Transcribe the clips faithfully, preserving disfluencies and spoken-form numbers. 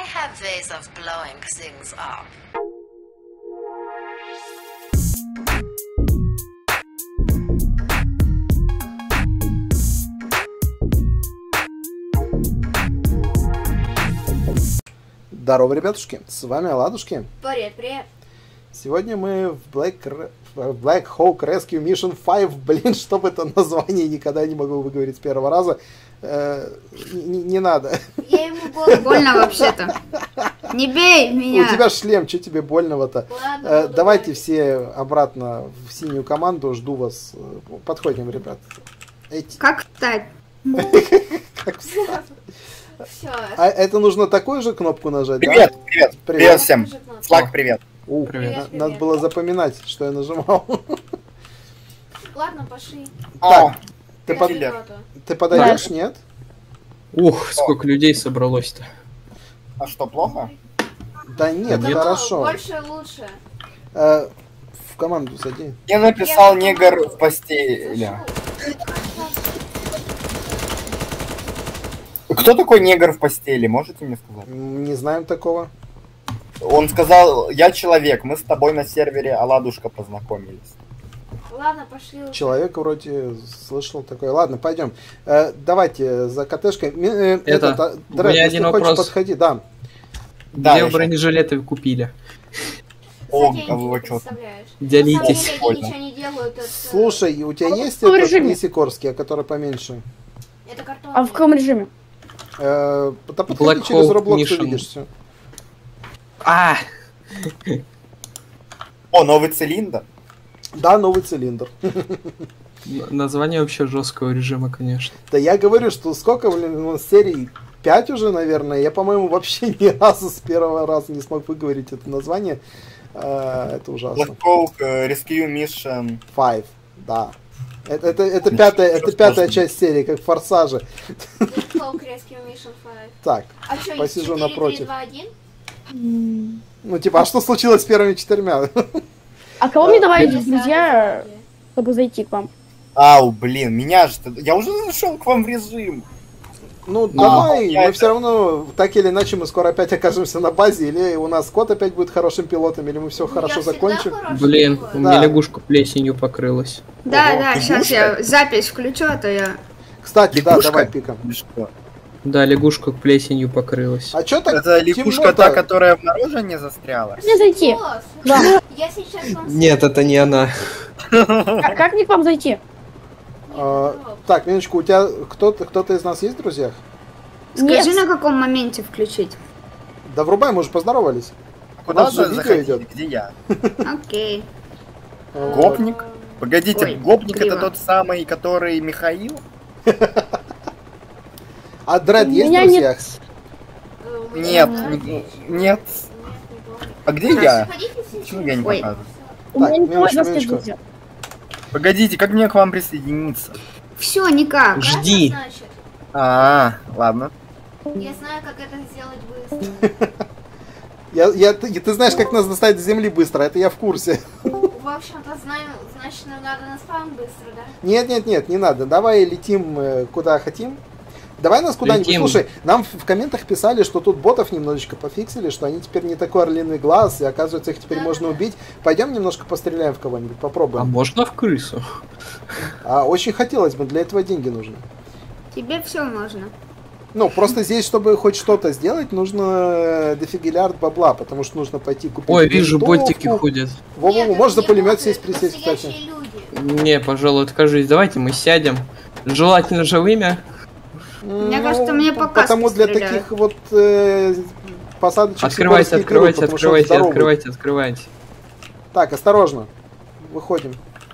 have ways of blowing things up. Здорово, ребятушки, с вами Оладушки. Привет, привет. Сегодня мы в Black, в Black Hawk Rescue Mission пять. Блин, чтоб это название никогда не могу выговорить с первого раза. Э, не, не надо. Я ему больно, больно вообще-то. Не бей меня. У тебя шлем, что тебе больного-то? Э, давайте все обратно в синюю команду, жду вас. Подходим, ребят. Эти... Как встать? Как встать? Все. А это нужно такую же кнопку нажать, привет, да? Привет, привет, Привет всем. Слаг, привет. Ух, Привет, на- привет. надо было запоминать, что я нажимал. Ладно, пошли. О, Ты, Я под... Привет. пилоту. Ты подаешь, нет? Ух, сколько людей собралось-то. а что, плохо? Да нет, Нет. хорошо. Больше лучше. Э, в команду сади. Я написал Я негр команду. в постели. Кто такой негр в постели, можете мне сказать? М, Не знаем такого. Он сказал, я человек, мы с тобой на сервере Оладушка познакомились. Ладно, пошли. лучше. Человек вроде слышал такое. Ладно, пойдем. Э, давайте за КТшкой. Ми- э, Это, этот, а, у Дред, меня если один хочешь, вопрос. подходи. Да. Да, Где я вы бронежилеты купили? О, За деньги а вы ты чё? представляешь. Делитесь. На самом деле, они ничего не делают, это- Слушай, у тебя есть в каком этот режиме? Нисикорский, а который поменьше? Это картон. А в каком режиме? Э, да подходи Black через Hawk Roblox, ты Mission. видишь все. А! О, новый цилиндр. Да, новый цилиндр. Название вообще жесткого режима, конечно. Да я говорю, что сколько, блин, ну, серий пять уже, наверное. Я, по-моему, вообще ни разу с первого раза не смог выговорить это название. Э, это ужасно. Black Hawk э, Rescue Mission. Five, да. Это, это, это, пятая, это пятая часть серии, как в Форсаже. Black Hawk Rescue Mission пять. Так, А что, посижу четыре, напротив. три, два, один? ну типа, а что случилось с первыми четырьмя? А кого мне добавить Или в друзья, сзади? чтобы зайти к вам? Ау, блин, меня же... Я уже зашел к вам в режим. Ну, Ну, давай, я мы это- все равно, так или иначе, мы скоро опять окажемся на базе, или у нас кот опять будет хорошим пилотом, или мы все Ну, хорошо я всегда закончим. хороший Блин, пилот. у меня Да. лягушка плесенью покрылась. Да, Ого, да, ты сейчас будешь я запись включу, а то я... Кстати, да, Лягушка? давай пиком. Или что? Да, лягушка плесенью покрылась. А чё так Это лягушка темно-то? та, которая в мороженое застряла? Мне зайти. О, Да. слушай, я сейчас вам... Нет, это не она. Как, как мне к вам зайти? А, так, минуточку, у тебя кто-то кто-то из нас есть в друзьях? Скажи, Нет. на каком моменте включить. Да врубай, мы уже поздоровались. Куда нас же же видео заходили? идет. Где я? Окей. Вот. Гопник? Погодите, Ой, гопник криво. это тот самый, который Михаил? А Дред У есть в меня друзьях? Э, у меня Нет, да. не- нет. Нет, не помню. А где я? Заходите все Почему я не Ой. показываю? У меня Так, никого из минуточку, вас нет минуточку. друзья. Погодите, как мне к вам присоединиться? Все, никак. Жди. Это значит, А, ладно. я знаю, как это сделать быстро. Я, я, ты, ты знаешь, как нас доставить с земли быстро, это я в курсе. В общем-то, знаю, значит, нам надо на спам быстро, да? Нет, нет, нет, не надо. Давай летим э, куда хотим. Давай нас куда-нибудь. Летим. Слушай, нам в, в комментах писали, что тут ботов немножечко пофиксили, что они теперь не такой орлиный глаз, и оказывается, их теперь Да, можно да. убить. Пойдем немножко постреляем в кого-нибудь, А попробуем. можно в крысу? А, очень хотелось бы, для этого деньги нужны. Тебе все можно. Ну, просто здесь, чтобы хоть что-то сделать, нужно э, дофигиллиард бабла, потому что нужно пойти купить Ой, вижу, винтовку. ботики ходят. Во-во, Нет, можешь за это не пулемет боты, сесть, это присесть, кстати. настоящие люди. Не, пожалуй, откажись. Давайте мы сядем. Желательно живыми. Мне кажется, мне по- по Потому каске для стреляют. таких вот э, посадочек Открывайте, Сикорские открывайте, берут, потому что он открывайте, здоровый. открывайте, открывайте. Так, осторожно. Выходим.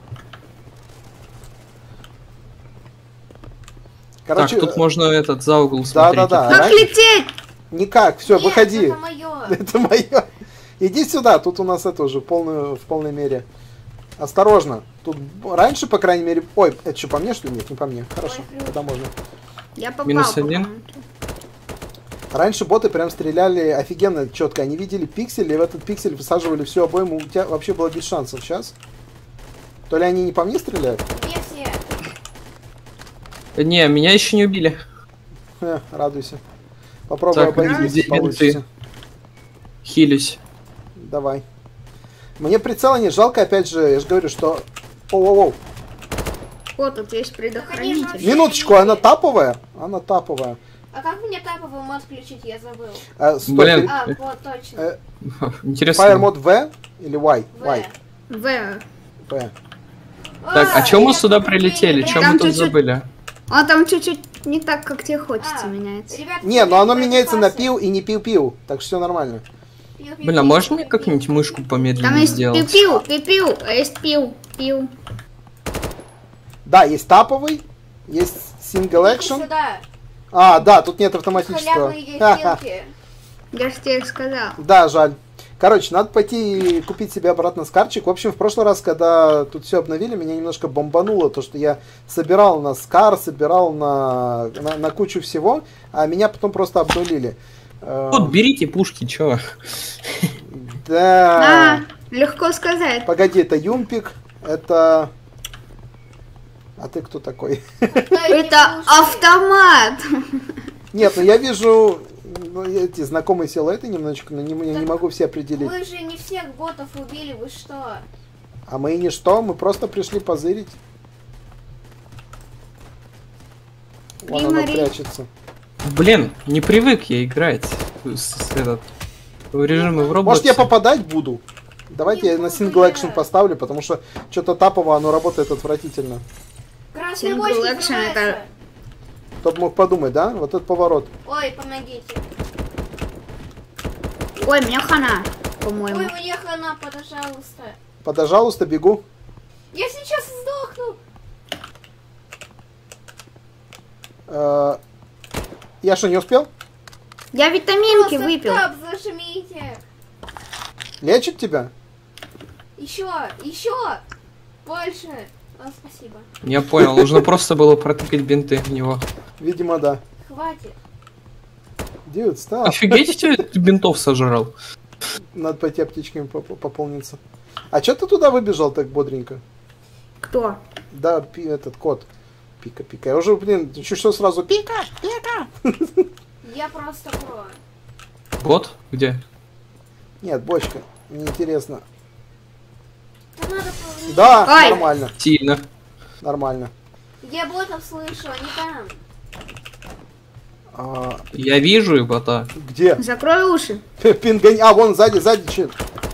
Короче, Так, тут можно этот за угол да, смотреть. да, да. Как Ран- лететь? Никак, все, Нет, выходи. это мое. Это мое. Иди сюда, тут у нас это уже в, полную, в полной мере. Осторожно. Тут раньше, по крайней мере... Ой, это что, по мне, что ли? Нет, не по мне. Хорошо, Ой, тогда можно. Я попал. Минус по-моему. один. Раньше боты прям стреляли офигенно четко. Они видели пиксель, и в этот пиксель высаживали всю обойму. У тебя вообще было без шансов. Сейчас. То ли они не по мне стреляют? Где все? Не, меня еще не убили. Э, радуйся. Попробуй Так, обойти, где если получится. менты? Хилюсь. Давай. Мне прицела не жалко, опять же, я же говорю, что... Оу-оу-оу. Вот тут есть предохранитель. Минуточку, она таповая? Она таповая. А как мне таповый мод включить, я забыл. А, стоп, Блин. А, вот, точно. э, Интересно. Fire мод V или Y? В. Y. В. V. Так, а чё мы я сюда тут прилетели? прям- Чё Там мы тут чуть-чуть- забыли? Он там чуть-чуть не так, как тебе хочется, А, меняется. ребят, Не, но оно купите меняется на боеприпасы. пил и не пил-пил, так что все нормально. Пиу, пиу, Блин, а пиу, можно пиу, мне пиу. как-нибудь мышку Там помедленнее есть сделать? пиу-пиу, пиу-пиу, а есть пиу-пиу. Да, есть таповый, есть сингл Иди экшен. сюда. А, да, тут нет автоматического. Халявные Ха-ха. ехилки. Я же тебе сказал. Да, жаль. Короче, надо пойти купить себе обратно скарчик. В общем, в прошлый раз, когда тут все обновили, меня немножко бомбануло, то, что я собирал на скар, собирал на, на, на кучу всего, а меня потом просто обнулили. Э, Вот, берите пушки, чё? Да. А, легко сказать. Погоди, это Юмпик, это... А ты кто такой? Это автомат. Нет, ну я вижу ну, эти знакомые силуэты немножечко, но не, я не Так могу все определить. Вы же не всех ботов убили, вы что? А мы и не что, мы просто пришли позырить. Вон оно Примари. прячется. Блин, не привык я играть с, с этот в режиме в Roblox. Может, я попадать буду? Давайте Не я на буду сингл я. экшен поставлю, потому что что-то тапово, оно работает отвратительно. Красный Single бочка action взрывается. это- Кто бы мог подумать, да? Вот этот поворот. Ой, помогите. Ой, мне хана, Ой, по-моему. мне хана, пожалуйста. Пожалуйста, бегу. Я сейчас сдохну. Э, Я что, не успел? Я витаминки Просто выпил. тап зажмите. Лечит тебя? Еще, еще. Больше. О, спасибо. Я понял, нужно просто было протыкать бинты в него. Видимо, да. Хватит. Дюд, став. Офигеть, ты бинтов сожрал. Надо пойти аптечками поп- пополниться. А что ты туда выбежал так бодренько? Кто? Да, пи- этот кот. Пика-пика. Я уже, блин, чуть что сразу пика, пика. Я просто про. Вот, где? Нет, бочка. Неинтересно. Да надо по- Да, Ой. нормально, Сильно. нормально. Я ботов слышу, они там. А, Я вижу и бота. где? Закрой уши. Пингань. А, вон сзади, сзади чит.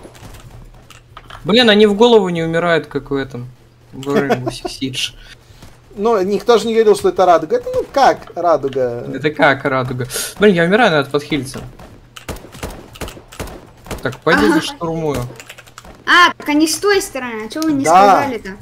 Блин, они в голову не умирают, как в этом. В Rainbow Six Siege. Ну, никто же не говорил, что это радуга. Это ну как радуга? Это как радуга. Блин, я умираю, надо подхилиться. Так, пойду Ага. заштурмую. А, так они с той стороны. А что вы не Да. сказали-то?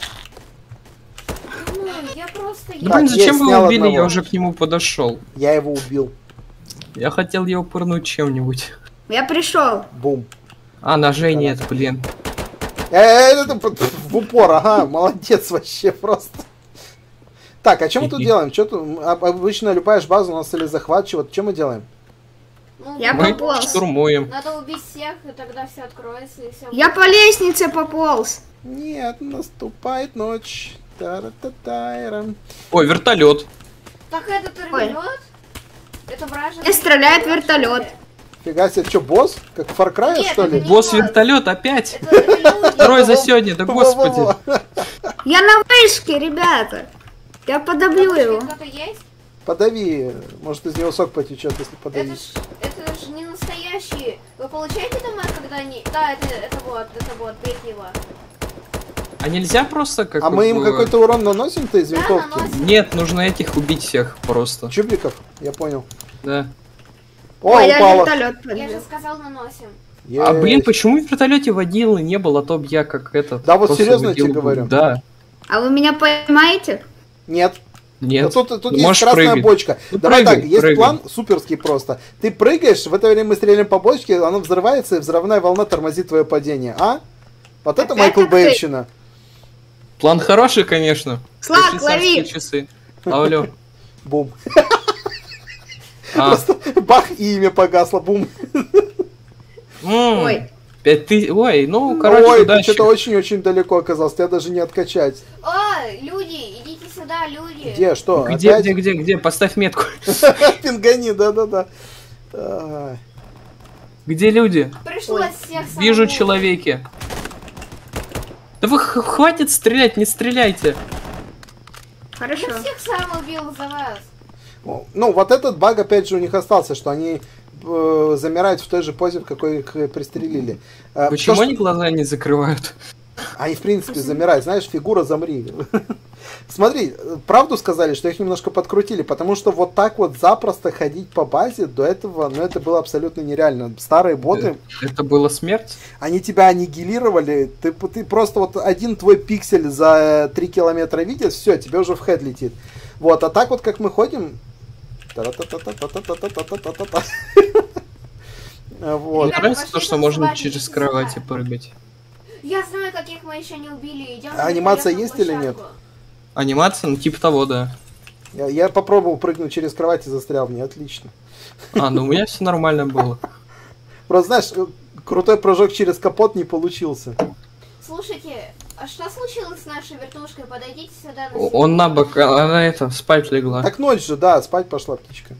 Ну, я просто... Да, Так, блин, зачем есть, вы снял его убили? Я одного. уже к нему подошел. Я его убил. Я хотел его пырнуть чем-нибудь. Я пришел. Бум. А, ножей нет, блин. Э, э, это п- в упор, ага, молодец вообще просто. Так, а что мы тут делаем? Что тут? А- Обычно любая ж база у нас или захват, чего? Что мы делаем? Ну, Я Мы пополз. штурмуем. надо убить всех, и тогда все откроется, и все... Я по лестнице пополз. Нет, наступает ночь. Тара-та-тайрам. Ой, вертолет. Так это вертолет? Это вражеский... И стреляет вертолет, вертолет. что ли? Фига себе, что, босс? Как в Far Cry, Нет, что ли? это не Босс босс. вертолет опять. Это, это люди. Второй за сегодня, да господи. Во-во-во. Я на вышке, ребята. Я подобью Там его. кто-то есть? Подави, может из него сок потечет, если Это подавить. ж, это ж не настоящие. Вы получаете дома, когда они... Да, это, это вот, это вот, бейте его. А нельзя просто как А мы им какой-то урон наносим-то из Да, винтовки? наносим. Нет, нужно этих убить всех просто. Чубиков? Я понял. Да. О, Ой, я упала. вертолет Я же подбил. сказал, наносим. А блин, Есть. почему в вертолете водилы не было, а то б я как этот. Да вот просто серьезно я тебе водил бы. говорю. Да. А вы меня поймаете? Нет. Нет. Но тут, тут Ты есть можешь красная прыгать. бочка. Ну, Давай прыгай, так, есть прыгай. план суперский просто. Ты прыгаешь, в это время мы стреляем по бочке, она взрывается, и взрывная волна тормозит твое падение. А? Вот это Опять Майкл как ты. Бэйвщина. План хороший, конечно. Слак, Швейцарские лови. часы. Алло. Бум. А, Бах, и имя погасло. Бум. м, Ой. Пять тысяч. Ой, ну, короче, Ой, ты удачи. что-то очень-очень далеко оказался. Тебя даже не откачать. О, люди, идите сюда, люди. Где, что? Где, Опять? где, где, где? Поставь метку. Пингани, да-да-да. А, Где люди? Пришлось всех Вижу самому. человеки. Да вы х- хватит стрелять, не стреляйте. Хорошо. Я всех сам убил за вас. Ну, вот этот баг, опять же, у них остался, что они э, замирают в той же позе, в какой их пристрелили. Э, Почему то, они глаза не закрывают? Они, в принципе, замирают. Знаешь, фигура замри. Смотри, правду сказали, что их немножко подкрутили, потому что вот так вот запросто ходить по базе до этого, ну, это было абсолютно нереально. Старые боты, Это была смерть? они тебя аннигилировали, ты, ты просто вот один твой пиксель за три километра видишь, все, тебе уже в хед летит. Вот, а так вот, как мы ходим... Та-ра-та-та-та-та-та-та-та-та-та-та. Вот. Мне нравится то, пошли что можно танцевать, через не кровати танцевать. прыгать. Я знаю, каких мы еще не убили. Идем А анимация на есть или нет? площадку. Анимация, ну типа того, да. Я, я попробовал прыгнуть через кровать и застрял в ней, отлично. А, ну у меня все нормально было. Просто, знаешь, крутой прыжок через капот не получился. Слушайте, а что случилось с нашей вертушкой? Подойдите сюда. На Он на бок, а она это, спать легла. Так ночь же, да, спать пошла птичка.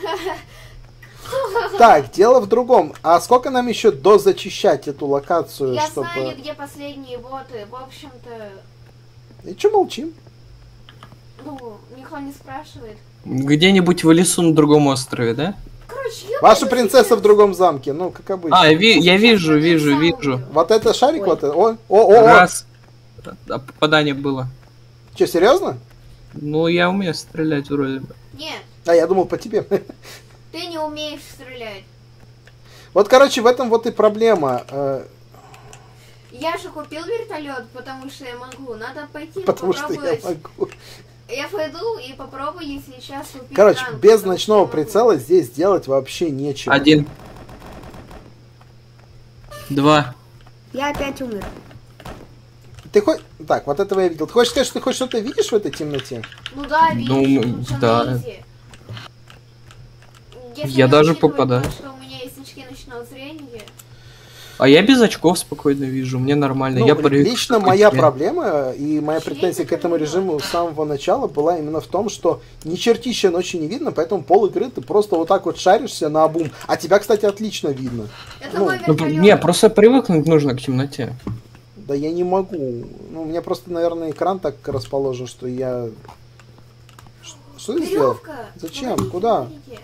Так, дело в другом. А сколько нам еще дозачищать эту локацию, Я чтобы... знаю, где последние боты. В общем-то, И че молчим? ну, никто не спрашивает. Где-нибудь в лесу на другом острове, да? Короче, я Ваша пойду принцесса сейчас. в другом замке, ну, как обычно. А, я, ви- я вижу, Сейчас вижу, сам вижу. убью. Вот это шарик, Ой. вот это. О, о, о, о. Раз. А попадание было. Че, серьезно? Ну, я умею стрелять вроде бы. Нет, А, я думал по тебе. ты не умеешь стрелять. Вот, короче, в этом вот и проблема. э, Я же купил вертолет, потому что я могу. Надо пойти Потому что я попробовать. могу. Я пойду и попробую сейчас купить Короче, танк, без потому что ночного я могу. прицела здесь делать вообще нечего. Один. Два. Я опять умер. Ты хоть... Так, вот этого я видел. Ты хочешь сказать, что ты хоть что-то видишь в этой темноте? Ну да, видишь, Ну, тут всё да. на изи. Если Я не даже учитывать попадаю. то, что у меня есть очки ночного зрения. А я без очков спокойно вижу, мне нормально. Ну, я привык лично к такой моя тьме. проблема и моя Чей претензия это к этому кабинет? режиму с самого начала была именно в том, что ни чертища ночи не видно, поэтому пол игры ты просто вот так вот шаришься на обум. А тебя, кстати, отлично видно. Это Ну, мой Ну, вертолет. не, просто привыкнуть нужно к темноте. Да я не могу. Ну, у меня просто, наверное, экран так расположен, что я... Ш- Что ты сделал? Веревка. Зачем? Погодите, Куда? погодите.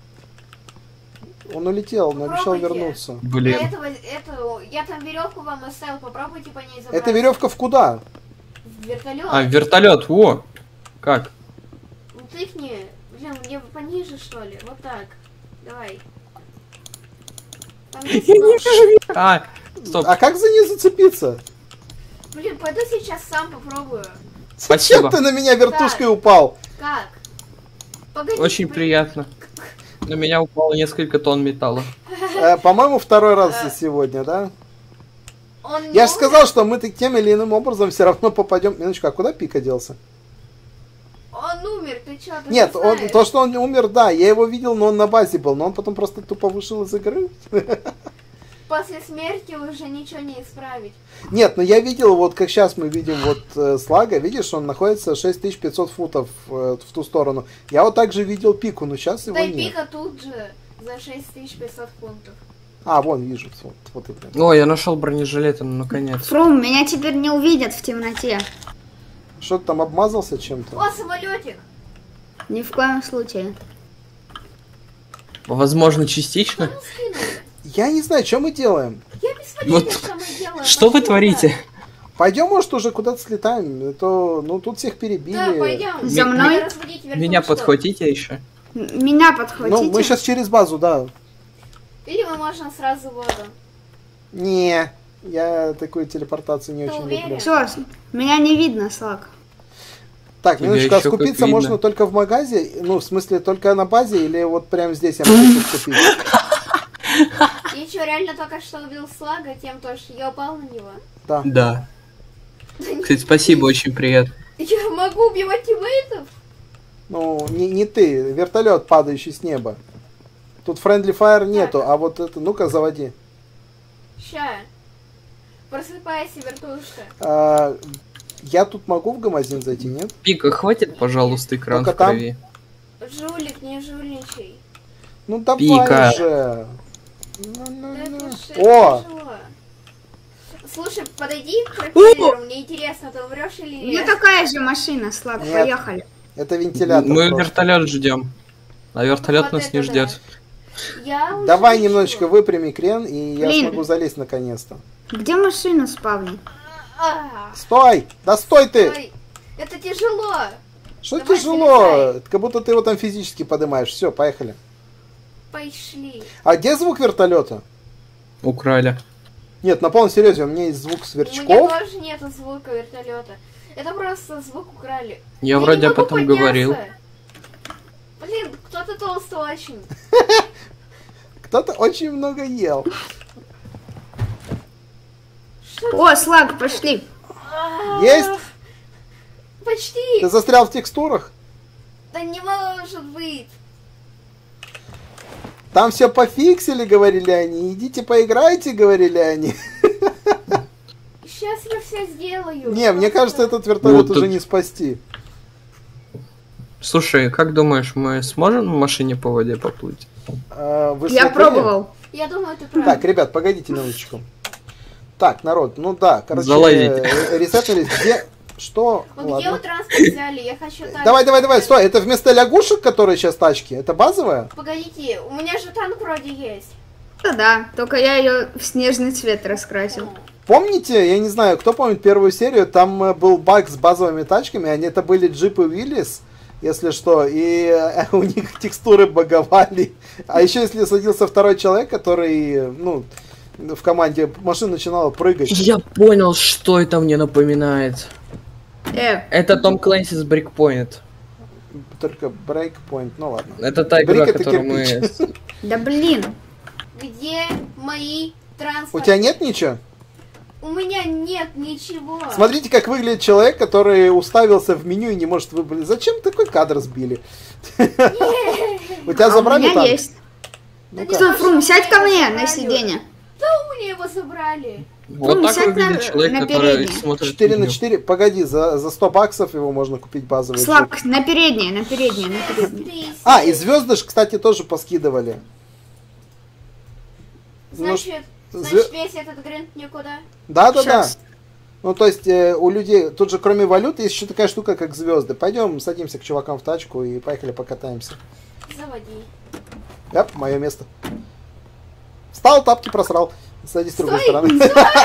Он улетел, но обещал Попробуйте. вернуться. Блин. Я, этого, эту, я там веревку вам оставил, попробуйте по ней забраться. Эта веревка в куда? В вертолет. А, вертолет, во! Как? Ну тыкни. Блин, мне пониже, что ли? Вот так. Давай. Там есть кнопка. А, стоп. А как за ней зацепиться? Блин, пойду сейчас сам попробую. Зачем Спасибо. ты на меня вертушкой упал? Как? Погоди. Очень приятно. На меня упало несколько тонн металла. Э, по-моему, второй раз за сегодня, да? Он не Я же умер? сказал, что мы тем или иным образом все равно попадем. Минуточку, а куда Пика делся? Он умер, ты чё, ты Нет, не он, знаешь? то, что он умер, да, я его видел, но он на базе был, но он потом просто тупо вышел из игры. После смерти уже ничего не исправить. Нет, но я видел, вот как сейчас мы видим вот э, Слага, видишь, он находится шесть тысяч пятьсот футов э, в ту сторону. Я вот также видел Пику, но сейчас его Да и нет. пика тут же за шесть тысяч пятьсот фунтов. А, вон, вижу, вот, вот это. О, я нашел бронежилет, ну наконец. Фрум, меня теперь не увидят в темноте. Что ты там обмазался чем-то? О, самолетик! Ни в коем случае. Возможно, частично. Ну, скинули. Я не знаю, что мы делаем. Я без понятия, Вот что мы делаем. Что вы Пошли творите? туда. Пойдем, может, уже куда-то слетаем. Это, ну, тут всех перебили. Да, пойдем. За мной? Меня подхватите еще. М- Меня подхватите. Ну, мы сейчас через базу, да. Или мы можем сразу в воду. Не, я такую телепортацию не Ты очень уверен? люблю. Всё, меня не видно, Слак. Так, Тебя минуточку, а ещё как скупиться видно. можно только в магазе? Ну, в смысле, только на базе или вот прямо здесь я могу скупить? Я что, реально только что убил Слага тем, то, что я упал на него? Да. Да. Кстати, спасибо, очень приятно. Я могу убивать тиммейтов? Ну, не, не ты, вертолет, падающий с неба. Тут friendly fire нету, а вот это, ну-ка, заводи. Ща. Просыпайся, вертушка. А, я тут могу в гамазин зайти, нет? Пика, хватит, пожалуйста, экран Только в там? крови. Жулик, не жульничай. Ну давай Пика. же. Да Ну-ну-ну. это ж О! тяжело. Слушай, подойди к пропеллеру, мне интересно, ты умрешь или У меня нет? такая же машина, Слав, Нет. поехали. Это вентилятор. Мы просто. вертолет ждем. А вертолет Вот нас это не да. ждет. Я уже Давай лечу. немножечко выпрями крен, и я Блин. смогу залезть наконец-то. Где машину спавни? А, Стой! Да стой ты! ой, это тяжело. Что Давай, тяжело? залезай. Как будто ты его там физически поднимаешь. Все, поехали. Пошли. А где звук вертолета? Украли. Нет, на полном серьезе, у меня есть звук У меня сверчков. тоже нету звука вертолета. Это просто звук украли. Я не вроде об могу этом подняться. говорил. Блин, кто-то толстый очень. Кто-то очень много ел. Что О, Слав, пошли. А, Есть? Почти. Ты застрял в текстурах? Да не может быть. Там все пофиксили, говорили они. Идите поиграйте, говорили они. Сейчас я все сделаю. Не, мне Просто- кажется, этот вертолет Вот уже тут. не спасти. Слушай, как думаешь, мы сможем на машине по воде поплыть? А, вы Я смотрели? пробовал. Я думаю, ты прав. Так, ребят, погодите минуточку. Так, народ, ну да, короче, Залазите. э, ресетнулись. Где? Что? Вот где Ладно. вы транспорт взяли? Я хочу тачку. Давай, давай, давай, стой, это вместо лягушек, которые сейчас тачки? Это базовая? Погодите, у меня же танк вроде есть. Да-да, только я ее в снежный цвет раскрасил. Помните, я не знаю, кто помнит первую серию, там э, был баг с базовыми тачками, они это были джипы Willys, если что, и э, у них текстуры баговали. А еще если садился второй человек, который, ну, в команде, машина начинала прыгать. Я понял, что это мне напоминает. Э, Это Том Клэнси с Breakpoint. Только breakpoint, ну ладно. Это та игра, Брик это которую мы... кирпич. да блин. Где мои У транспорты? тебя нет ничего? У меня нет ничего. Смотрите, как выглядит человек, который уставился в меню и не может выбрать. Зачем такой кадр сбили? У тебя А у забрали меня танк? есть. Ну-ка. Стой, Фрум, сядь ко мне Забрали. на сиденье. Да у меня его забрали. Вот Ну, так сядь выглядит на- человек, на который передний. смотрит четыре на меню. четыре. Погоди, за, за сто баксов его можно купить базовый. джип. Слав, на переднее, на переднее, на переднее. Ты А, и сидишь. звезды, ж, кстати, тоже поскидывали. Ну, Значит, зве- значит весь этот гринт никуда. Да, да, да. Щас. Ну, то есть, э, у людей, тут же кроме валют, есть еще такая штука, как звезды. Пойдем, садимся к чувакам в тачку и поехали покатаемся. Заводи. Яп, мое место. Встал, тапки просрал. Садись с другой Стой, стороны.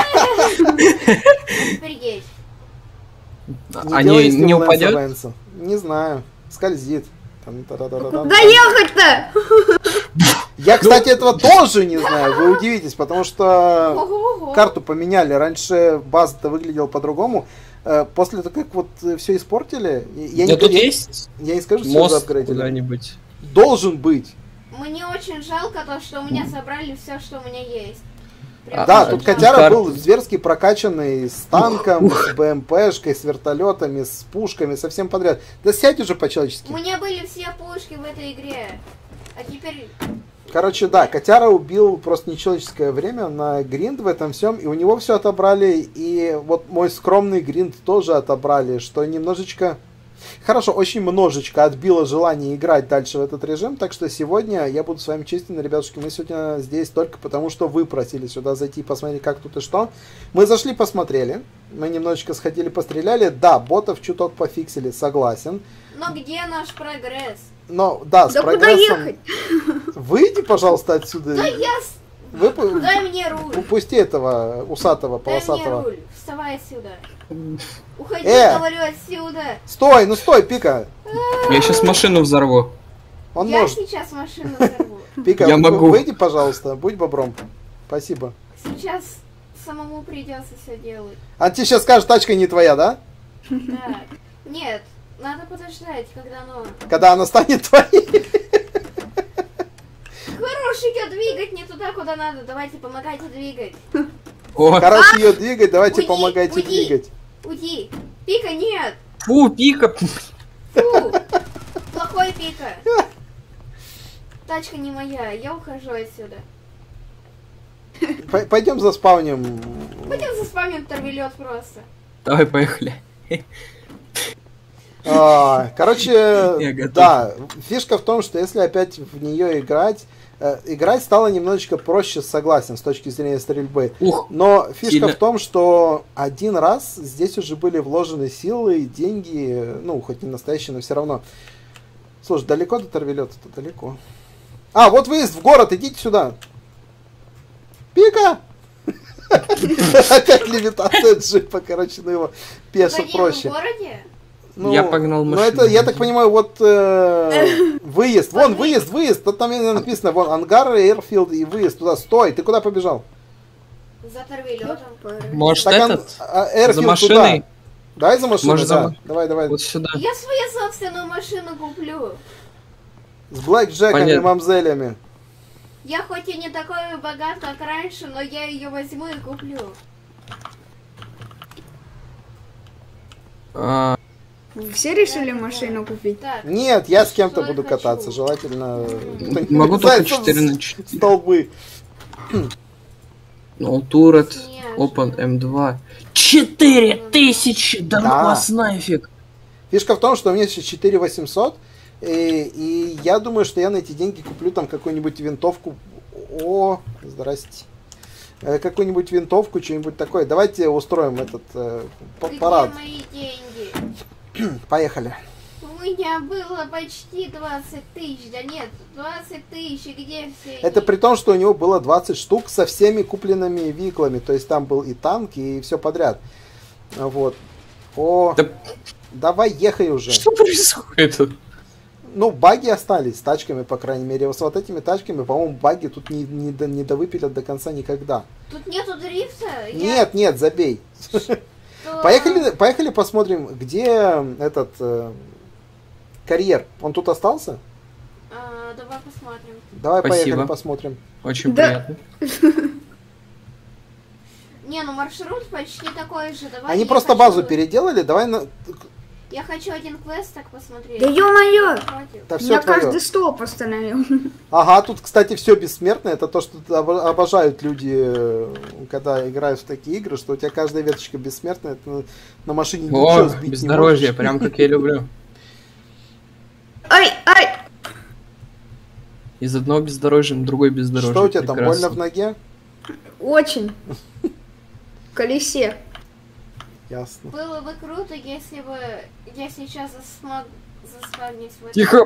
Офигеть. А делай не, из не него Лэнса упадет? Вэнса. Не знаю. Скользит. Там, та-та-та-та-та. Куда ехать-то? Я, кстати, этого тоже не знаю. Вы удивитесь, потому что Ого-го. карту поменяли. Раньше база-то выглядела по-другому. Э, После того, как вот все испортили, я Да не, тут я, есть я не скажу, что мост заапгрейдили. куда-нибудь. Должен быть. Мне очень жалко то, что у меня забрали все, что у меня есть. Прям А, Да, очень тут жалко. котяра Карты. был зверски прокачанный с танком, с БМПшкой, с вертолетами, с пушками, со всем подряд. Да сядь уже У по-человечески. меня были все пушки в этой игре. А теперь... Короче, да, котяра убил просто нечеловеческое время на гринд в этом всем, и у него все отобрали, и вот мой скромный гринд тоже отобрали, что немножечко... Хорошо, очень множечко отбило желание играть дальше в этот режим, так что сегодня я буду с вами честен, ребятушки, мы сегодня здесь только потому, что вы просили сюда зайти посмотреть, как тут и что. Мы зашли, посмотрели, мы немножечко сходили, постреляли, да, ботов чуток пофиксили, согласен, Но где наш прогресс? но да, с Да куда прогрессом... ехать? Выйди, пожалуйста, отсюда. Да я... с- Выпу- Дай мне руль. Упусти этого усатого, Дай мне полосатого. руль. Вставай отсюда. Уходи, Э! говорю, отсюда. Стой, ну стой, Пика. Я сейчас машину взорву. Он Я может. сейчас машину взорву. Пика, Я вы- могу. выйди, пожалуйста, будь бобром. Спасибо. Сейчас самому придется все делать. А тебе сейчас скажет, тачка не твоя, да? Так. Нет, надо подождать, когда оно... Когда она станет твоей. Хорош ее двигать не туда, куда надо. Давайте помогайте двигать. О, Хорош ее двигать, давайте Уйди, помогайте уйди. двигать. Уйди. Пика, нет. фу, пика. Фу. Плохой Пика. Тачка не моя, я ухожу отсюда. П- Пойдем заспавним. Пойдем заспамим торвелет просто. Давай, поехали. А, Короче, Я готов. да, фишка в том, что если опять в нее играть, Э, играть стало немножечко проще, согласен, с точки зрения стрельбы. Ух, Но фишка сильно. в том, что один раз здесь уже были вложены силы, деньги, ну, хоть не настоящие, но все равно. Слушай, далеко до торвелета-то? Далеко. А, вот выезд в город, идите сюда. Пика! Опять левитация джипа, короче, ну его пешо Погоди, мы в проще. городе? Ну, Я погнал ну машину. это, я так понимаю, вот э, выезд, вон выезд, выезд, тут там написано, вон ангар, Эйрфилд и выезд туда. Стой, ты куда побежал? За торвелетом. Может, Так, ан- этот? а, Airfield За машиной? туда. Давай за машиной, Может, за да. ма- Давай, давай. Вот сюда. Я свою собственную машину куплю. С блэкджеками, Понятно. мамзелями. Я хоть и не такой богат, как раньше, но я ее возьму и куплю. А, Все решили машину купить? Так, Нет, я с кем-то Что буду я хочу? кататься, желательно... кто-нибудь могу только врезается в четыре на четыре. столбы. Ну, турет, Нет. Open эм два. Четыре тысячи! Да, Да. ну вас нафиг! Фишка в том, что у меня сейчас четыре восемьсот, и, и я думаю, что я на эти деньги куплю там какую-нибудь винтовку. О, здрасте. Э, Какую-нибудь винтовку, что-нибудь такое. Давайте устроим этот э, п- где парад. мои деньги? Поехали. У меня было почти двадцать тысяч, да нет, двадцать тысяч, и где все Это эти? при том, что у него было двадцать штук со всеми купленными виклами. То есть там был и танк, и все подряд. Вот. О, Да давай ехай уже. что происходит? Ну, баги остались с тачками, по крайней мере. Вот с вот этими тачками, по-моему, баги тут не, не, до- не довыпилят до конца никогда. Тут нету дрифта? Я- Нет, нет, забей. то- Поехали, поехали посмотрим, где этот э, карьер. Он тут остался? А, давай посмотрим. Давай Спасибо. поехали посмотрим. Очень Да. приятно. Не, ну маршрут почти такой же. Давай Они я просто хочу- базу переделали. Давай на... Я хочу один квест так посмотреть. Да ё-моё! Хватит. Да все Меня твое. каждый столб остановил. Ага, тут, кстати, все бессмертно. Это то, что обо- обожают люди, э, когда играют в такие игры, что у тебя каждая веточка бессмертная. Это на- на машине ничего О, сбить не бездорожье, можешь. прям как я люблю. Ай, ай! Из одного бездорожья на другой бездорожье. Что у тебя там, Прекрасно. больно в ноге? Очень. В колесе. Ясно. Было бы круто, если бы я сейчас смог заспавнить в этом. Тихо!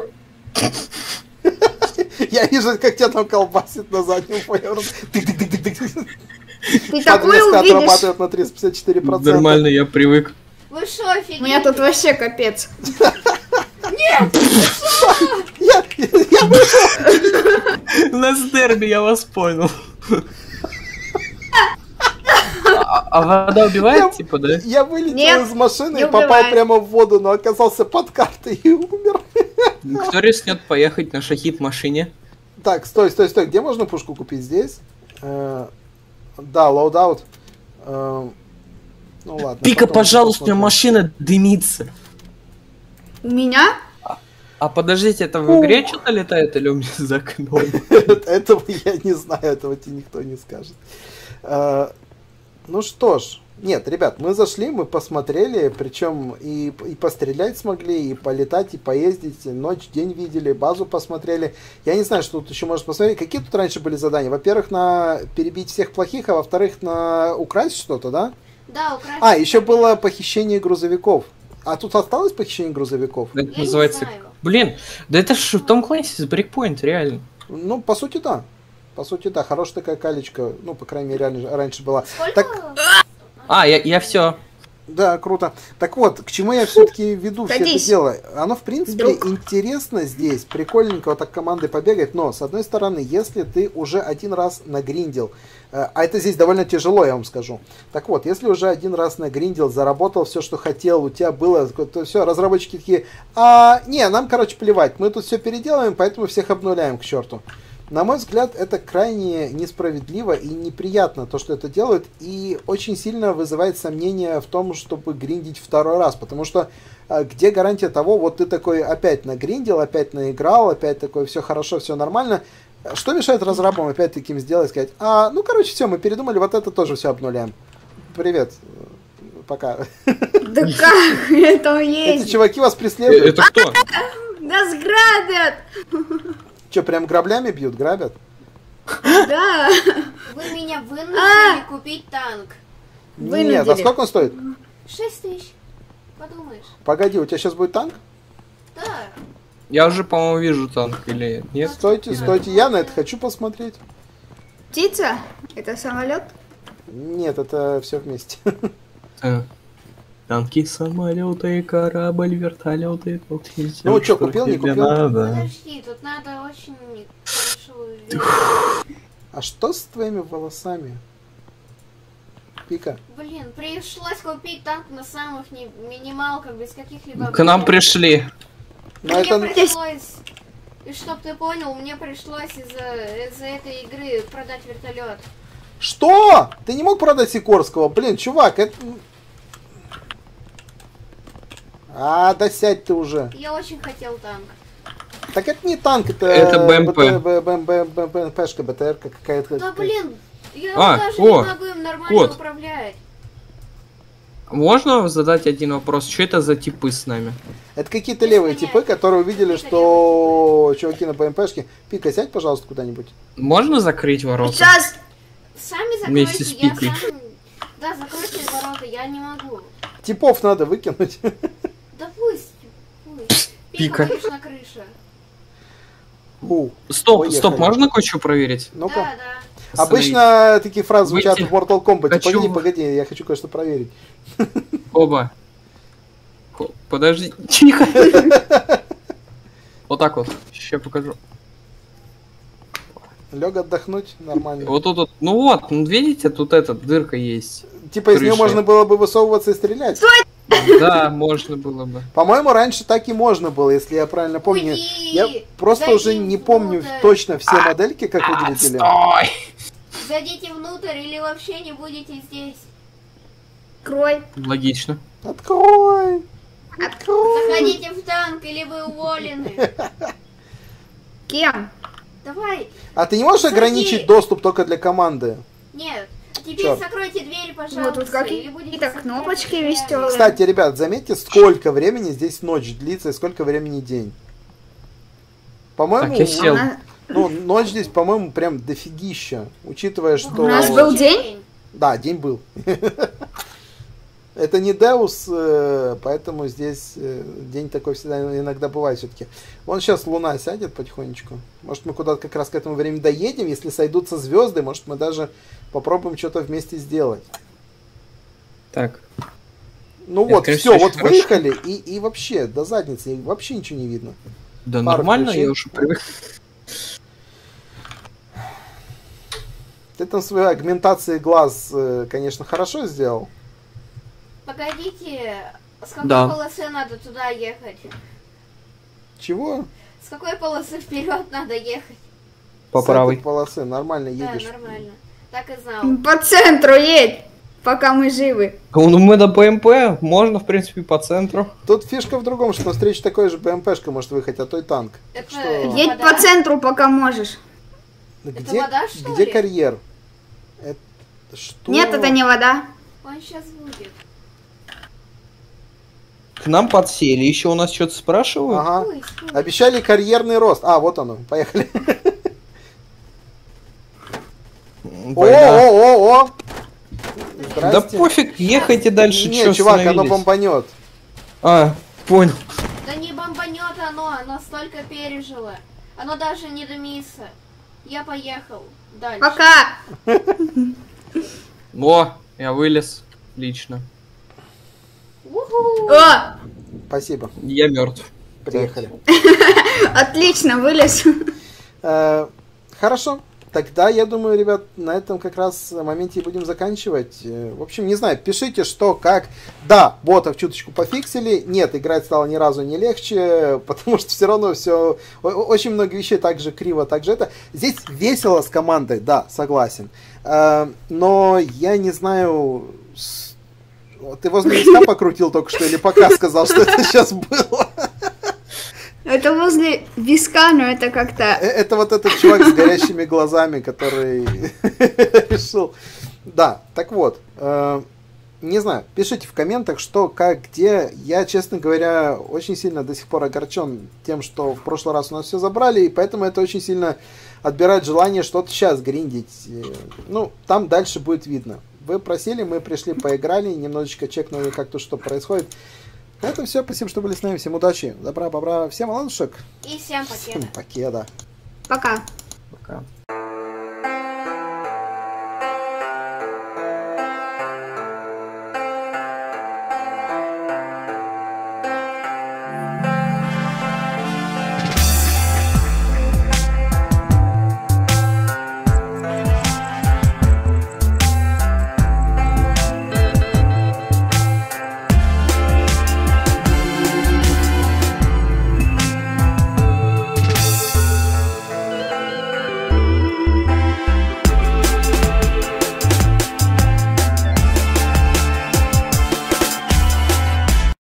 Я вижу, как тебя там колбасит на заднем фоне. Тык-тык-тык-тык-тык. Ты такое Подвеска увидишь. отрабатывает на триста пятьдесят четыре процента. Нормально, я привык. Вы шо, У офигели? меня тут вообще капец. Я, я, я вышел. У нас дерби, я вас понял. А, а вода убивает, Я- типа, да? Я вылетел Нет, из машины не и попал убивает. прямо в воду, но оказался под картой и умер. Кто рискнет поехать на шахид машине? Так, стой, стой, стой. Где можно пушку купить? Здесь? Э, Да, лоудаут. Э, Ну ладно. Пика, потом пожалуйста, у меня посмотрим. машина дымится. У меня? А подождите, это в игре что-то летает или у меня за окном? Этого я не знаю, этого тебе никто не скажет. Э, Ну что ж, нет, ребят, мы зашли, мы посмотрели, причем и, и пострелять смогли, и полетать, и поездить, и ночь, день видели, базу посмотрели. Я не знаю, что тут еще можно посмотреть. Какие тут раньше были задания? Во-первых, на перебить всех плохих, а во-вторых, на украсть что-то, да? Да, украсть. А, еще было похищение грузовиков. А тут осталось похищение грузовиков? Это Я не называется... знаю. Блин, да это ж в Том Клэнси с Брейкпоинт, реально. Ну, по сути, да. По сути, да. Хорошая такая калечка. Ну, по крайней мере, раньше- раньше была. Сколько? Так- А, я, я все. Да, круто. Так вот, к чему я все-таки веду все это Садись. дело? Оно, в принципе, Друг. интересно здесь. Прикольненько вот так командой побегать. Но, с одной стороны, если ты уже один раз нагриндил, э, а это здесь довольно тяжело, я вам скажу. Так вот, если уже один раз нагриндил, заработал все, что хотел, у тебя было, то все, разработчики такие, а, не, нам, короче, плевать, мы тут все переделаем, поэтому всех обнуляем к черту. На мой взгляд, это крайне несправедливо и неприятно, то, что это делают, и очень сильно вызывает сомнения в том, чтобы гриндить второй раз, потому что а, где гарантия того, вот ты такой опять нагриндил, опять наиграл, опять такой, все хорошо, все нормально, что мешает разрабам опять таким сделать, сказать, а, ну, короче, все, мы передумали, вот это тоже все обнуляем. Привет, пока. Да как? Это Эти есть. чуваки вас преследуют. Это кто? Нас грабят. Что, прям граблями бьют, грабят? Да. Вы меня вынудили купить танк. Нет, а Вынудили. сколько он стоит? Шесть тысяч. Подумаешь. Погоди, у тебя сейчас будет танк? Да. Я уже, по-моему, вижу танк или нет? Стойте, стойте, я на это хочу посмотреть. Птица? Это самолет? Нет, это все вместе. Э, Танки, самолеты, корабль, вертолеты. Ну, чё, купил, не купил? Подожди, тут надо очень хорошо уверить. А что с твоими волосами? Пика. Блин, пришлось купить танк на самых ни- минималках, без каких-либо... К нам пришли. Но Мне это... пришлось... И чтоб ты понял, мне пришлось из-за из этой игры продать вертолет. Что? Ты не мог продать Сикорского? Блин, чувак, это... А, да сядь ты уже. Я очень хотел танк. Так это не танк, это... Это БМП. БМПшка, БТРка какая-то. Да блин, я А, даже о, не могу им нормально вот. управлять. Можно задать один вопрос? Что это за типы с нами? Это какие-то левые типы, которые увидели, что чуваки на БМПшке... Пика, сядь, пожалуйста, куда-нибудь. Можно закрыть ворота? Сейчас. Сами Вместе закройте, с я Пикой. сам... Да, закройте ворота, я не могу. Типов надо выкинуть. Да пусть, пусть. Пика. Пика, конечно, крыша. Фу. Стоп, Поехали. стоп, можно кое-что проверить? Ну-ка. Да, да. Обычно такие фразы звучат Выйти. в Mortal Kombat. Хочу. Погоди, погоди, я хочу кое-что проверить. Оба. Хо- Подожди, тихо. Вот так вот. Сейчас покажу. Лег отдохнуть, нормально. Вот тут вот. Ну вот, ну видите, тут эта дырка есть. Типа из нее крыша. можно было бы высовываться и стрелять. Да, можно было бы. По-моему, раньше так и можно было, если я правильно помню. Уйди! Я просто Зайди уже не внутрь. помню точно все модельки, как выглядели. Отстой! Зайдите внутрь или вообще не будете здесь. Крой. Логично. Открой! Открой! Заходите в танк или вы уволены. Кем? Давай. А ты не можешь Заходи. ограничить доступ только для команды? Нет. Теперь Чё? закройте двери, пожалуйста. Вот тут или будете какие-то закрывать кнопочки двери. веселые. Кстати, ребят, заметьте, сколько времени здесь ночь длится и сколько времени день. По-моему, Так, я сел. Она- ну, ночь здесь, по-моему, прям дофигища. Учитывая, что... У нас был день? Да, день был. Это не Деус, э, поэтому здесь э, день такой всегда иногда бывает все-таки. Вон сейчас луна сядет потихонечку. Может, мы куда-то как раз к этому времени доедем. Если сойдутся звезды, может, мы даже попробуем что-то вместе сделать. Так. Ну Это, вот, конечно, все, очень вот хорошо. выехали, и, и вообще до задницы, и вообще ничего не видно. Да Пару нормально, ключей. я уже привык. Ты там свои агментации глаз, э, конечно, хорошо сделал. Погодите, с какой Да. полосы надо туда ехать? Чего? С какой полосы вперед надо ехать? По С этой правой. полосы, нормально едешь. Да, нормально. Так и знал. По центру едь, пока мы живы. Ну мы на БМП, можно, в принципе, по центру. Тут фишка в другом, что навстречу такой же БМПшка может выехать, а то и танк. Это, Что? это Едь вода? по центру, пока можешь. Где, вода, что где ли? карьер? Это что? Нет, это не вода. Он сейчас будет. К нам подсели, еще у нас что-то спрашивают. Ага. Пусть, пусть. Обещали карьерный рост. А, вот оно, поехали. Война. О-о-о-о! Да Здрасте. пофиг, ехайте дальше, Не, чё чувак, оно остановились? бомбанет. А, понял. Да не бомбанет оно, оно столько пережило. Оно даже не дымится. Я поехал дальше. Пока. О, я вылез лично. Уху! О, Спасибо, Я мертв. приехали. отлично, вылез. Э, Хорошо. Тогда, я думаю, ребят, на этом как раз моменте и будем заканчивать. Э, В общем, не знаю, пишите, что, как. Да, ботов чуточку пофиксили. Нет, играть стало ни разу не легче, потому что все равно все... Очень много вещей так же криво, так же это. Здесь весело с командой, да, согласен. Э, Но я не знаю... с- Ты возле виска покрутил только что или пока сказал, что это сейчас было? Это возле виска, но это как-то... Э, Это вот этот чувак с горящими глазами, который решил. Да, так вот. э, Не знаю, пишите в комментах, что, как, где. Я, честно говоря, очень сильно до сих пор огорчен тем, что в прошлый раз у нас все забрали, и поэтому это очень сильно отбирать желание что-то сейчас гриндить. Э, Ну, там дальше будет видно. Вы просили, мы пришли, поиграли, немножечко чекнули, как то, что происходит. Это все. Спасибо, что были с нами. Всем удачи, добра, бобра, всем ладушек. И всем Всем покеда. покеда. Пока. Пока.